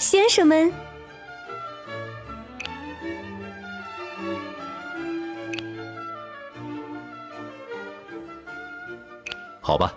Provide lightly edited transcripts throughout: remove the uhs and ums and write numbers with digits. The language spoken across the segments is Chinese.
先生们， 好吧。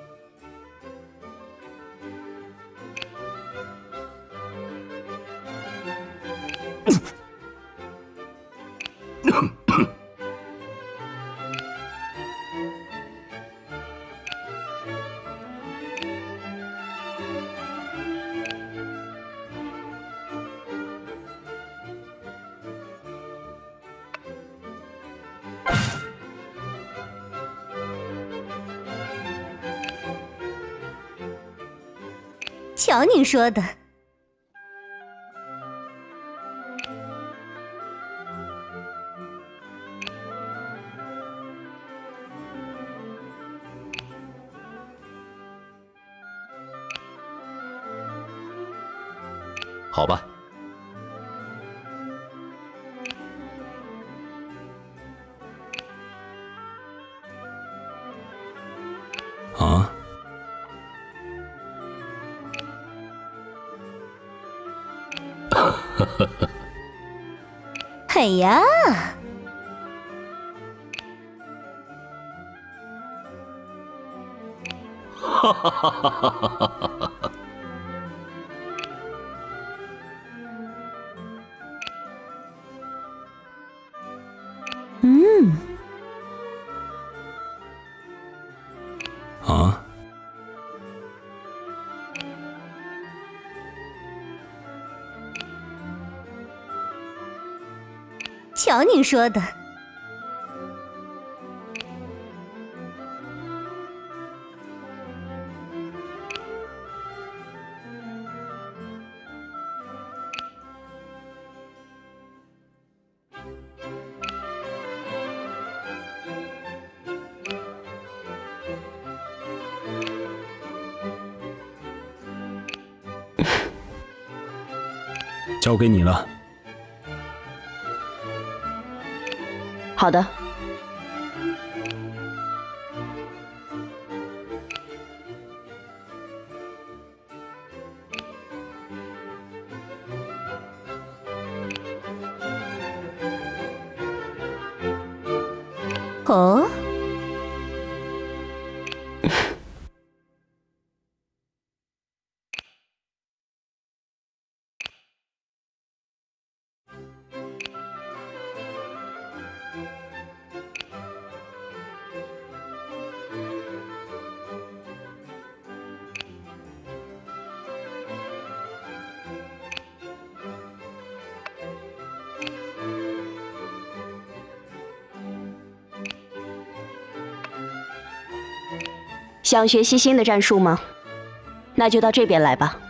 瞧您说的， 好吧。 啊？ 哎呀， 哈哈哈哈哈哈！ 啊？ 瞧您说的， 交给你了。 好的。 哦， 想学习新的战术吗？那就到这边来吧。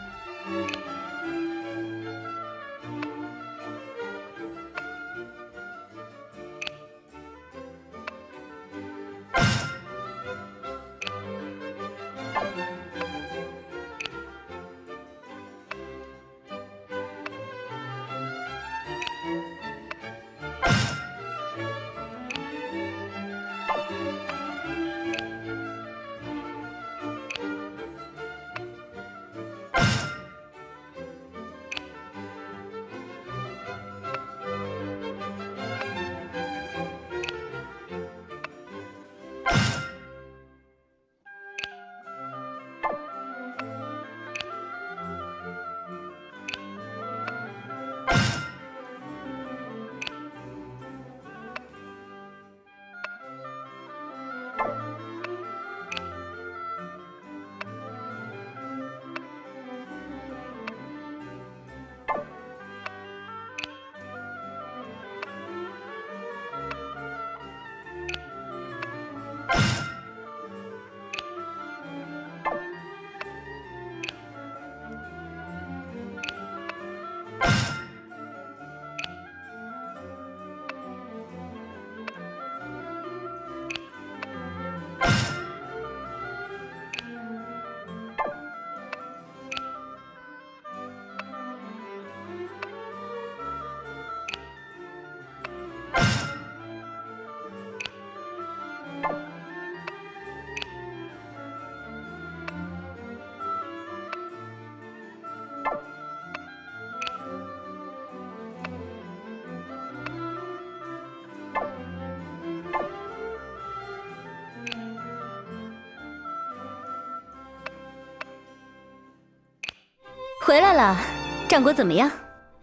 回来了，战果怎么样？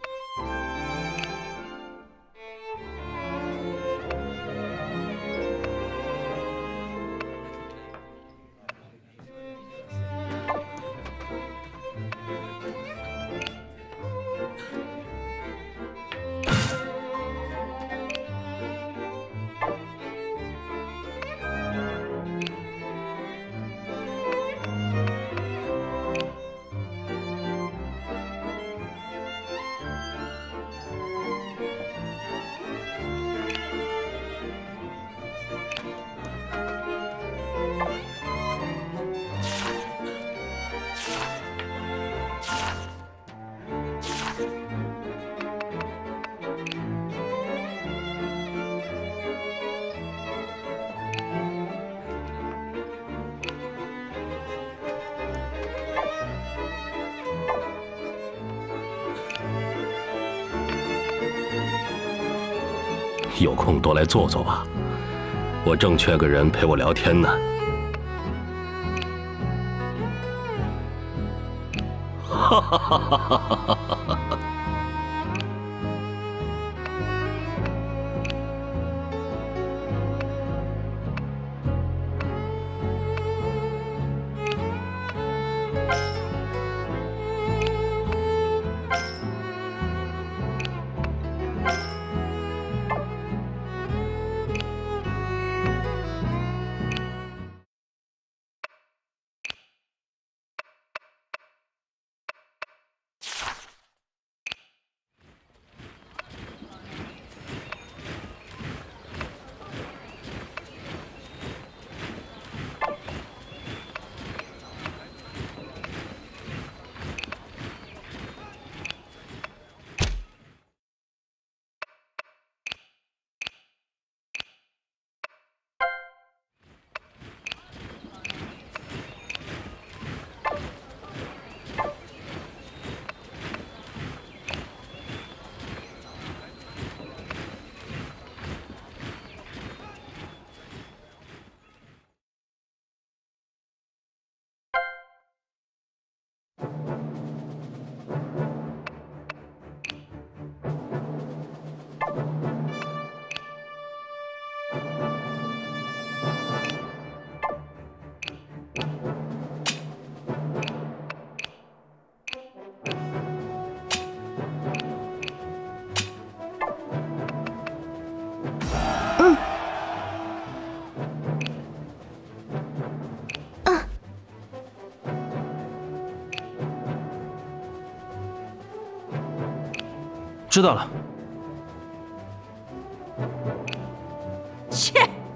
有空多来坐坐吧，我正缺个人陪我聊天呢。哈哈哈哈哈哈！ 知道了。 切！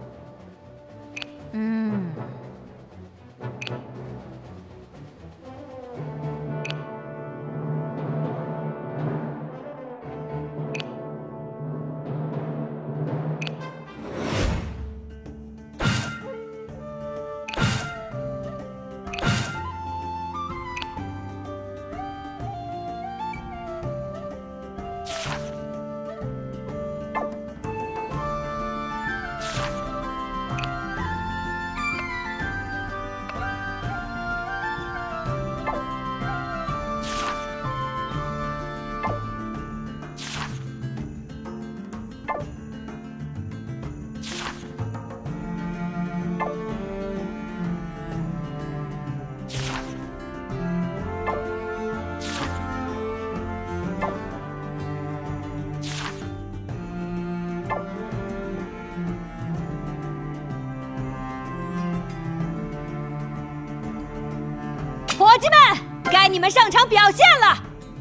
伙计们，该你们上场表现了！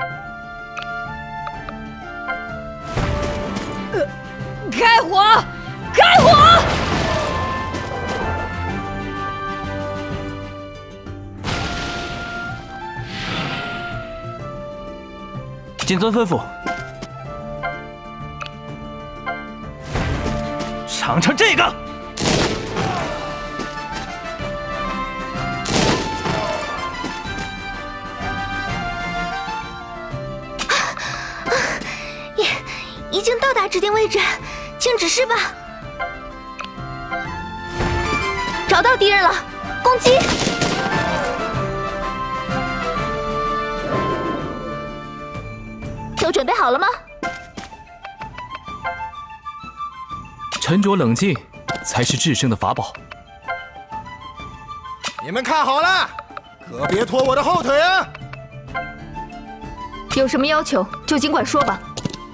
开火！开火！ 谨遵吩咐。尝尝这个。 已经到达指定位置，请指示吧。找到敌人了，攻击！ 都准备好了吗？ 沉着冷静才是制胜的法宝。 你们看好了，可别拖我的后腿啊！ 有什么要求就尽管说吧。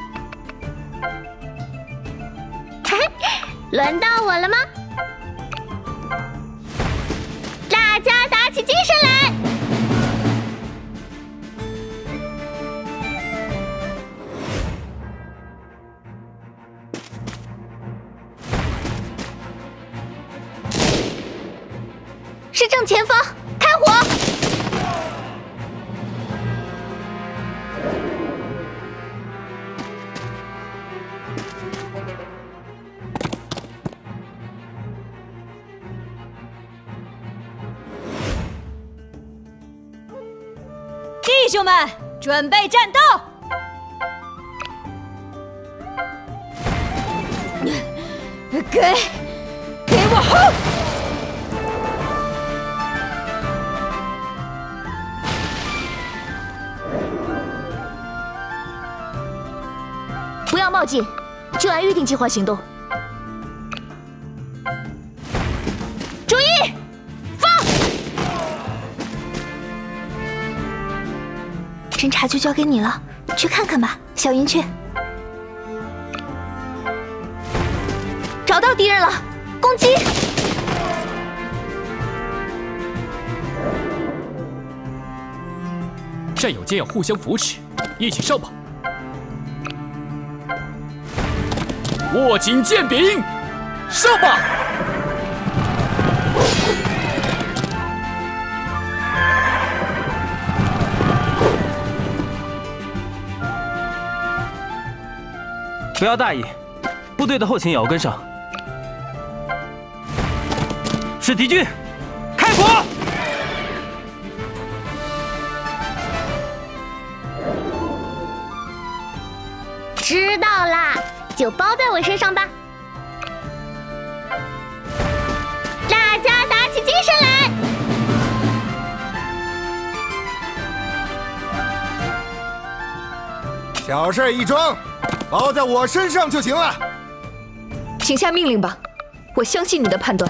轮到我了吗？大家打起精神来！是正前方，开火！ 弟兄们，准备战斗！给我吼！ 不要冒进，就按预定计划行动。注意，放！侦察就交给你了，去看看吧，小云雀。找到敌人了，攻击！ 战友间要互相扶持，一起上吧！握紧剑柄，上吧！ 不要大意，部队的后勤也要跟上。是敌军，开火！ 知道啦，就包在我身上吧。大家打起精神来！ 小事一桩，包在我身上就行了。 请下命令吧，我相信你的判断。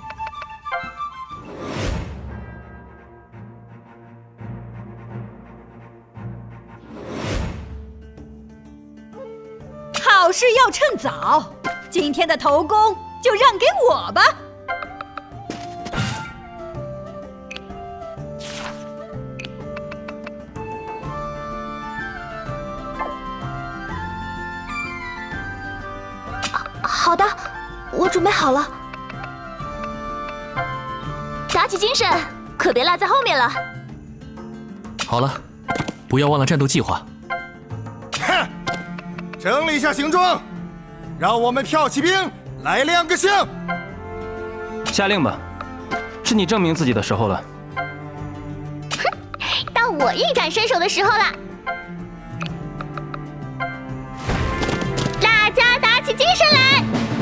好事要趁早，今天的头功就让给我吧。 好的，我准备好了。打起精神，可别落在后面了。 好了，不要忘了战斗计划。 哼，整理一下行装，让我们骠骑兵来亮个相。 下令吧，是你证明自己的时候了。 到我一展身手的时候了。大家打起精神来！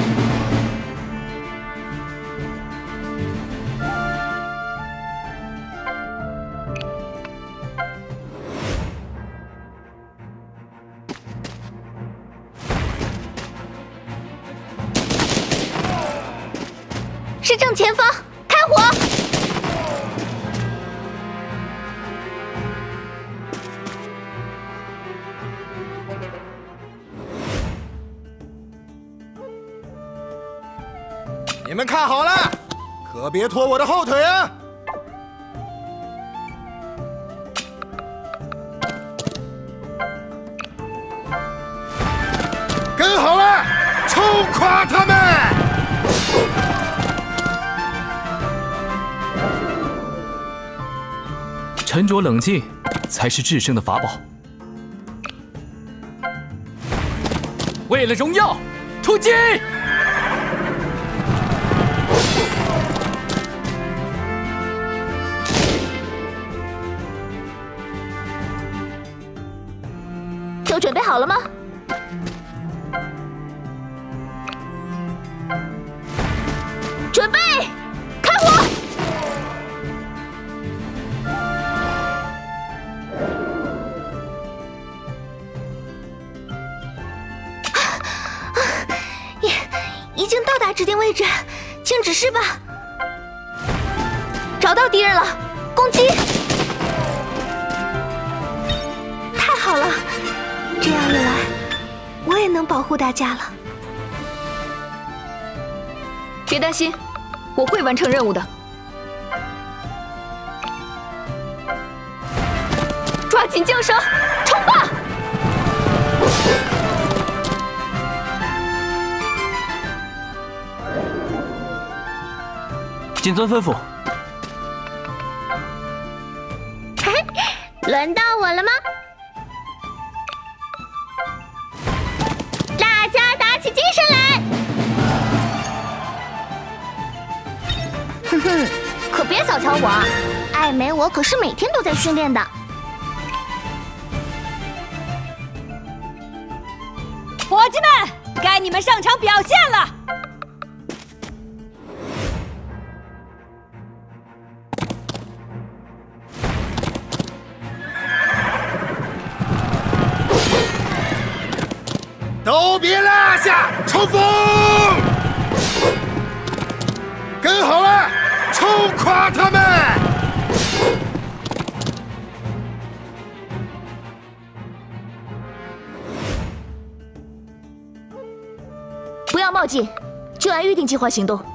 是正前方，开火！ 你们看好了，可别拖我的后腿啊！跟好了，冲垮他们！ 沉着冷静才是制胜的法宝。为了荣耀，突击！ 都准备好了吗？准备，开火！ 指定位置，请指示吧。找到敌人了，攻击！太好了，这样一来，我也能保护大家了。 别担心，我会完成任务的。抓紧缰绳，冲吧！ 谨遵吩咐。 轮到我了吗？大家打起精神来！哼哼，可别小瞧我，艾美我可是每天都在训练的。 伙计们，该你们上场表现了！ 都别落下，冲锋！跟好了，冲垮他们！ 不要冒进，就按预定计划行动。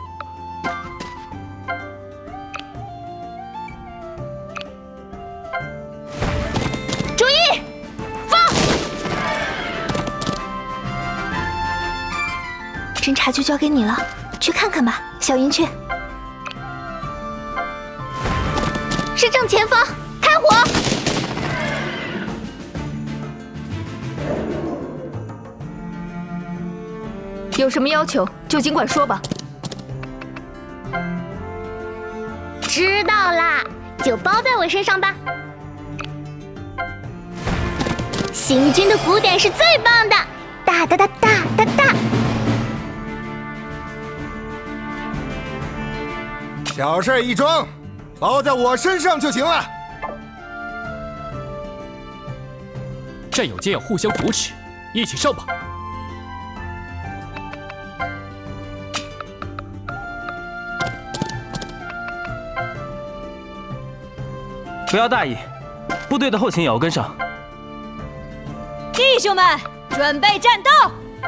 注意，放！侦察就交给你了，去看看吧，小云雀。是正前方，开火！ 有什么要求就尽管说吧。 知道啦，就包在我身上吧。行军的鼓点是最棒的，哒哒哒哒哒哒。 小事一桩，包在我身上就行了。 战友间要互相扶持，一起上吧！ 不要大意，部队的后勤也要跟上。 弟兄们，准备战斗！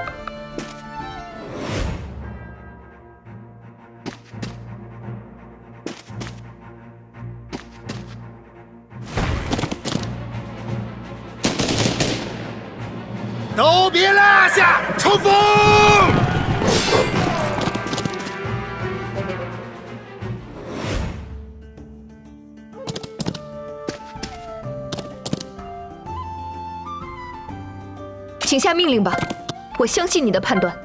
都别落下，冲锋！ 请下命令吧，我相信你的判断。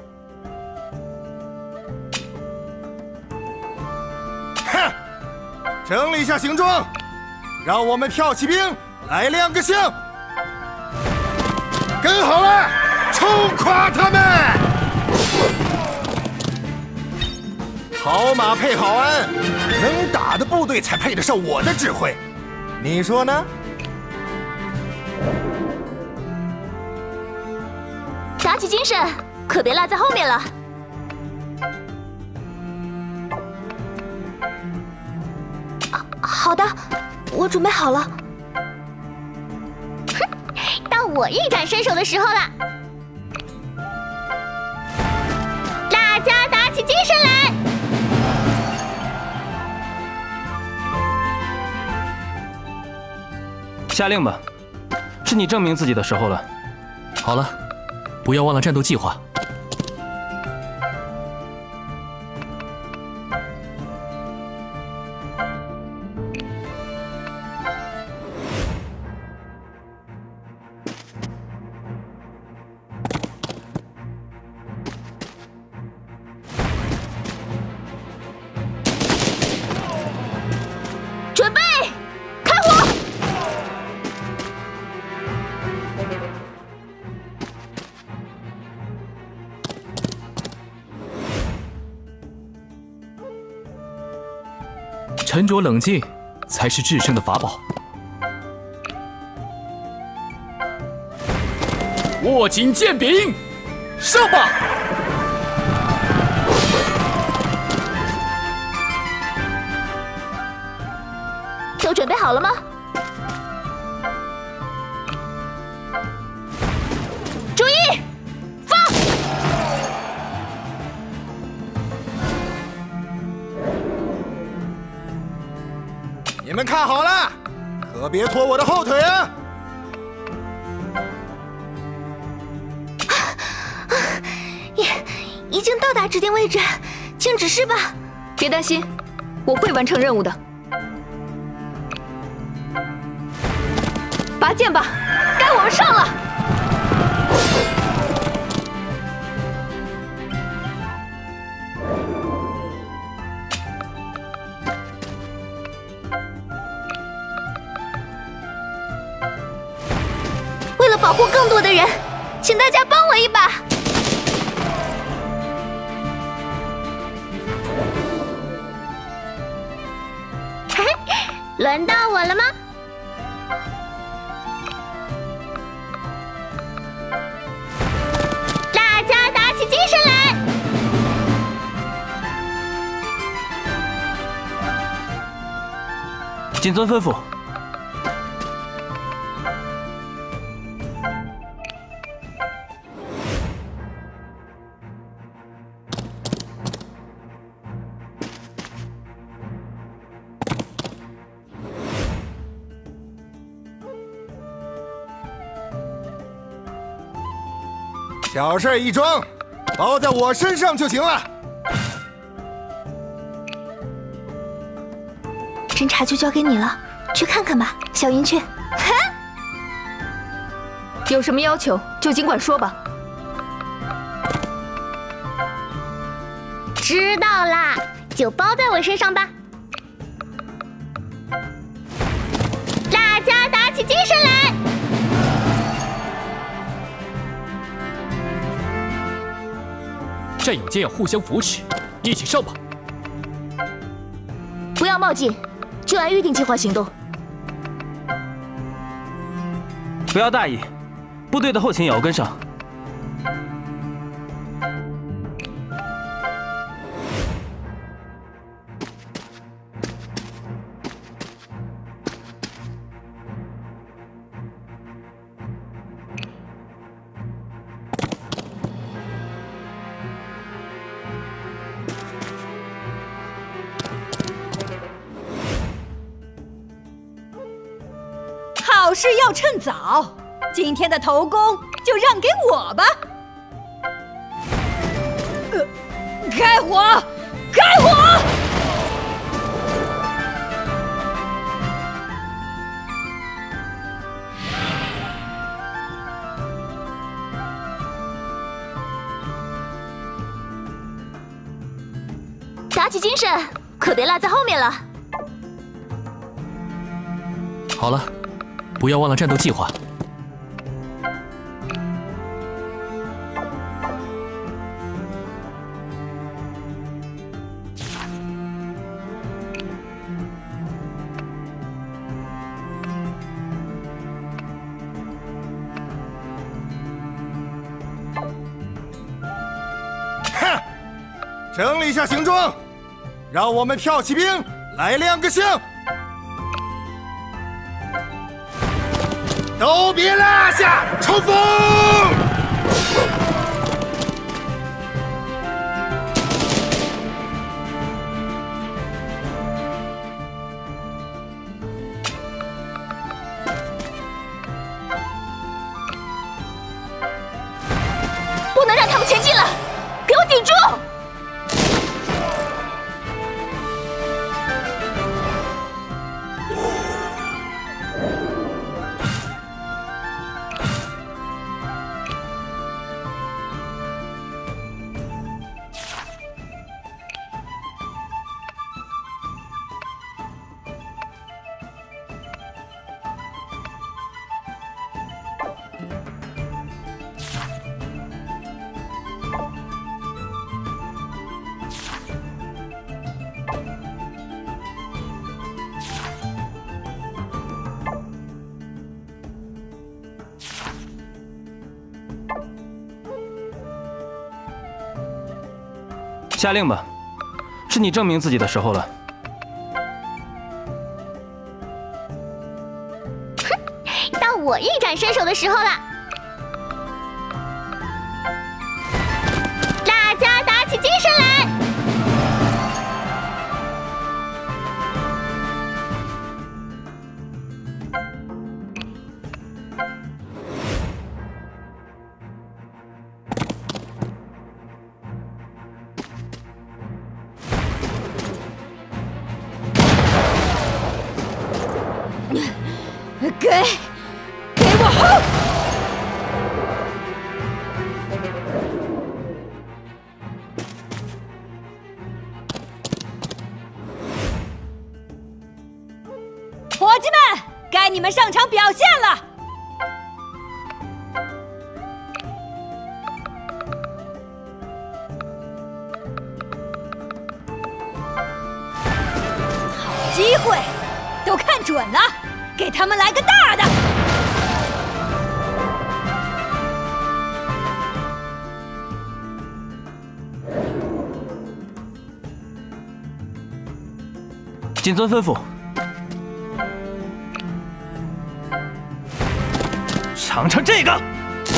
哼，整理一下行装，让我们骠骑兵来亮个相。跟好了，冲垮他们！好马配好鞍，能打的部队才配得上我的指挥，你说呢？ 打起精神，可别落在后面了。好的，我准备好了。哼，到我一展身手的时候了。大家打起精神来！ 下令吧，是你证明自己的时候了。 好了，不要忘了战斗计划。 准备，开火！ 沉着冷静才是制胜的法宝。握紧剑柄，上吧！ 好了吗？注意，放！ 你们看好了，可别拖我的后腿啊！ 已经到达指定位置，请指示吧。 别担心，我会完成任务的。拔剑吧，该我们上了。 为了保护更多的人，请大家帮我一把。轮到我了吗？大家打起精神来！ 谨遵吩咐。 小事一桩，包在我身上就行了。 侦查就交给你了，去看看吧，小云雀。 有什么要求就尽管说吧。 知道啦，就包在我身上吧。大家打起精神来！ 战友间要互相扶持，一起上吧！ 不要冒进，就按预定计划行动。 不要大意，部队的后勤也要跟上。 好事要趁早，今天的头功就让给我吧。开火！开火！ 打起精神，可别落在后面了。 好了，不要忘了战斗计划。 哼，整理一下行装，让我们跳起兵来亮个相。都别落下，冲锋！ 不能让他们前进了，给我顶住！ 下令吧，是你证明自己的时候了。 我一展身手的时候了。大家打起精神来！ 给我吼！伙计们，该你们上场表现了！好机会，都看准了！给他们来个大的！ 谨遵吩咐。尝尝这个！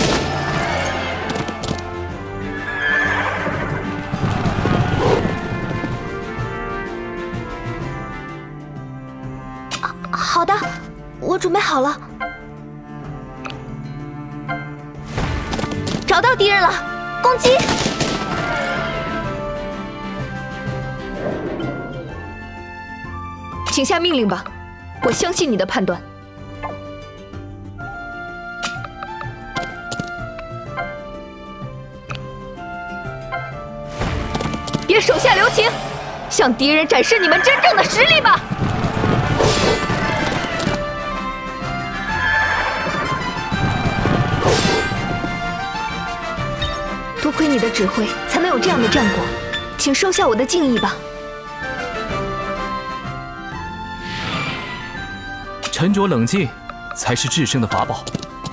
好的，我准备好了。找到敌人了，攻击！ 请下命令吧，我相信你的判断。别手下留情，向敌人展示你们真正的实力吧！多亏你的指挥，才能有这样的战果，请收下我的敬意吧。 沉着冷静，才是制胜的法宝。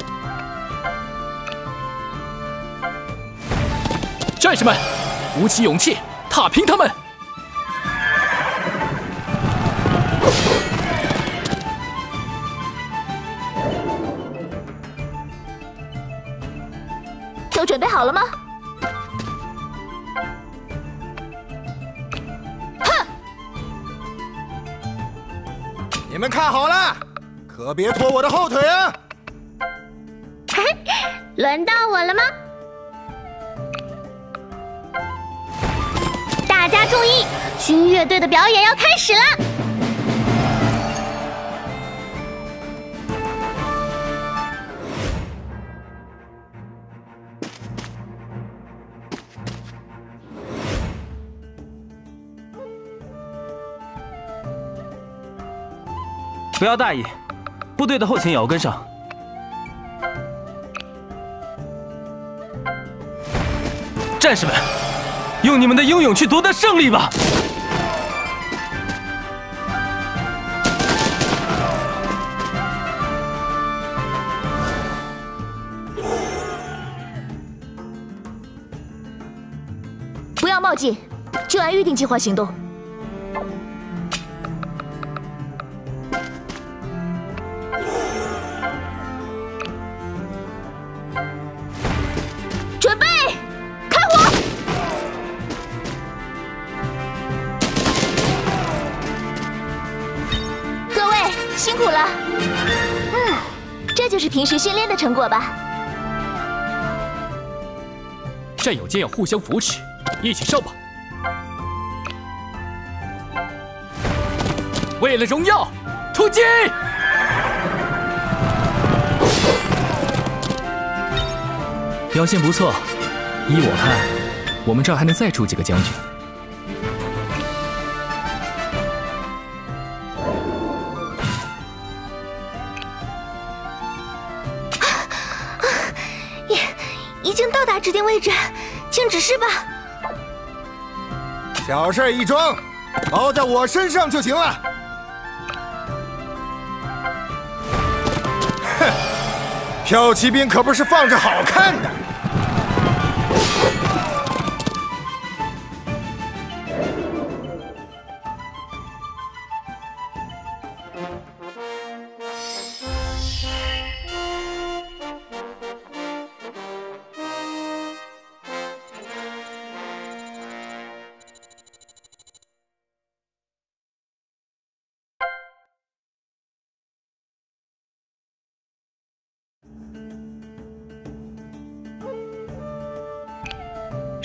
战士们，鼓起勇气，踏平他们！ 都准备好了吗？哼！ 你们看好了，可别拖我的后腿啊！ 轮到我了吗？大家注意，军乐队的表演要开始了！ 不要大意，部队的后勤也要跟上。战士们，用你们的英勇去夺得胜利吧！ 不要冒进，就按预定计划行动。 准备，开火！各位辛苦了。这就是平时训练的成果吧？ 战友间要互相扶持，一起上吧！为了荣耀，突击！表现不错，依我看，我们这儿还能再出几个将军。 已经到达指定位置，请指示吧。 小事一桩，包在我身上就行了。哼，骠骑兵可不是放着好看的。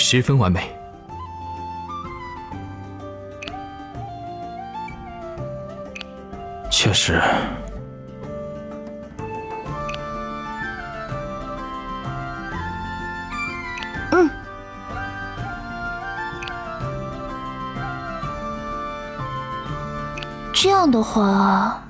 十分完美。 确实。 这样的话，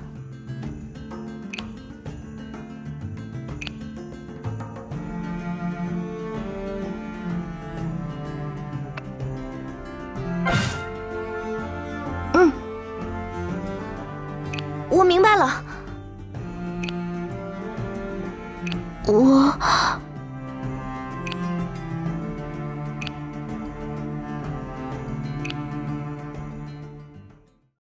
我明白了。